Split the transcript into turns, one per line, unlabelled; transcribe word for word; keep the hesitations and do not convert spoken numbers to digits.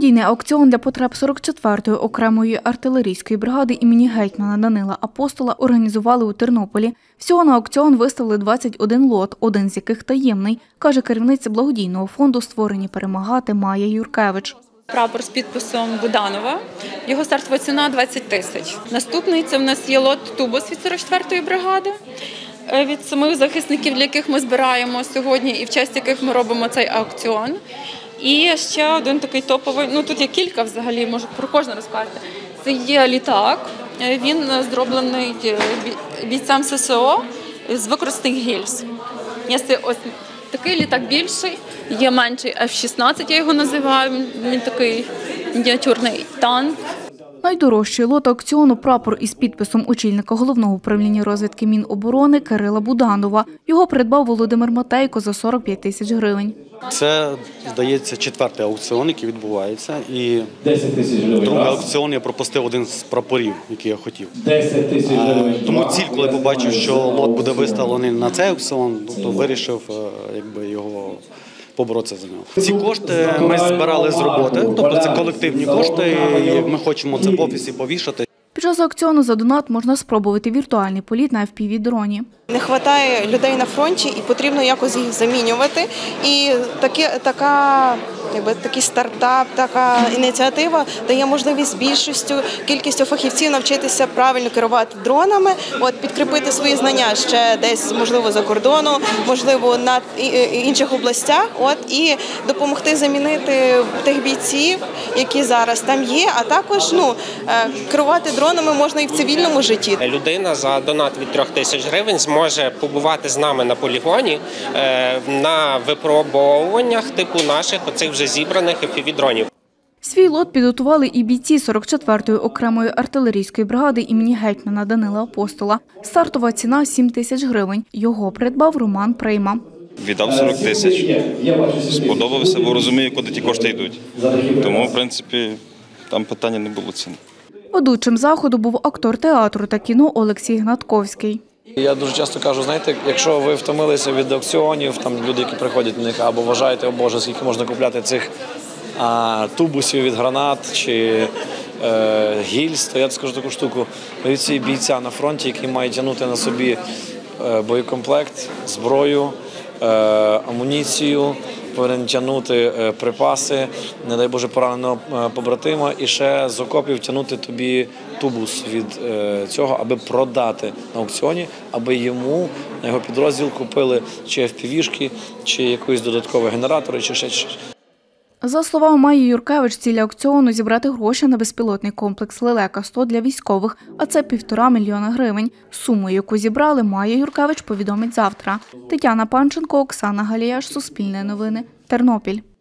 Благодійний аукціон для потреб сорок четвертої окремої артилерійської бригади імені гетьмана Данила Апостола організували у Тернополі. Всього на аукціон виставили двадцять один лот, один з яких таємний, каже керівниця благодійного фонду «Створені перемагати» Майя Юркевич.
Прапор з підписом Буданова. Його стартова ціна – двадцять тисяч. Наступний – це в нас є лот «Тубус» від сорок четвертої бригади. Від самих захисників, для яких ми збираємо сьогодні і в честь яких ми робимо цей аукціон. І ще один такий топовий, ну тут є кілька взагалі, можу про кожен розказати. Це є літак, він зроблений бійцям ес ес о з використаних гільз. Є ось такий літак більший, є менший еф шістнадцять, я його називаю, він такий мініатюрний танк.
Найдорожчий лот аукціону – прапор із підписом очільника Головного управління розвідки Міноборони Кирила Буданова. Його придбав Володимир Матейко за сорок п'ять тисяч гривень.
Це, здається, четвертий аукціон, який відбувається. І другий аукціон я пропустив один з прапорів, який я хотів. Тому ціль, коли побачив, що лот буде виставлений на цей аукціон, то вирішив якби, його поборотися за нього. Ці кошти ми збирали з роботи, тобто це колективні кошти, і ми хочемо це в офісі повішати.
Під час аукціону за донат можна спробувати віртуальний політ на еф пі ві-дроні.
Не вистачає людей на фронті і потрібно якось їх замінювати. І такі, така, якби, такий стартап, така ініціатива дає можливість більшістю, кількістю фахівців навчитися правильно керувати дронами, от, підкріпити свої знання ще десь, можливо, за кордоном, можливо, на інших областях, от, і допомогти замінити тих бійців, які зараз там є, а також ну, керувати дронами можна і в цивільному житті.
Людина за донат від трьох тисяч гривень зможе побувати з нами на полігоні на випробовуваннях типу наших оцих вже зібраних еф пі ві-дронів.
Свій лот підготували і бійці сорок четвертої окремої артилерійської бригади імені гетьмана Данила Апостола. Стартова ціна – сім тисяч гривень. Його придбав Роман Прийма.
Віддав сорок тисяч. Сподобався, бо розумію, куди ті кошти йдуть. Тому, в принципі, там питання не було ціни.
Ведучим заходу був актор театру та кіно Олексій Гнатковський.
Я дуже часто кажу, знаєте, якщо ви втомилися від аукціонів, там люди, які приходять на них, або вважаєте, о Боже, скільки можна купляти цих а, тубусів від гранат чи е, гільз, то я скажу таку штуку. Від цієї бійця на фронті, який має тягнути на собі е, боєкомплект, зброю, е, амуніцію, повинен тягнути припаси, не дай Боже, пораненого побратима, і ще з окопів тягнути тобі тубус від цього, аби продати на аукціоні, аби йому, на його підрозділ купили чи еф пі ві-шки, чи якісь додаткові генератори, чи ще щось.
За словами Майї Юркевич, ціль аукціону – зібрати гроші на безпілотний комплекс «Лелека сто» для військових, а це півтора мільйона гривень. Суму, яку зібрали, Майя Юркевич повідомить завтра. Тетяна Панченко, Оксана Галіяш, Суспільне новини, Тернопіль.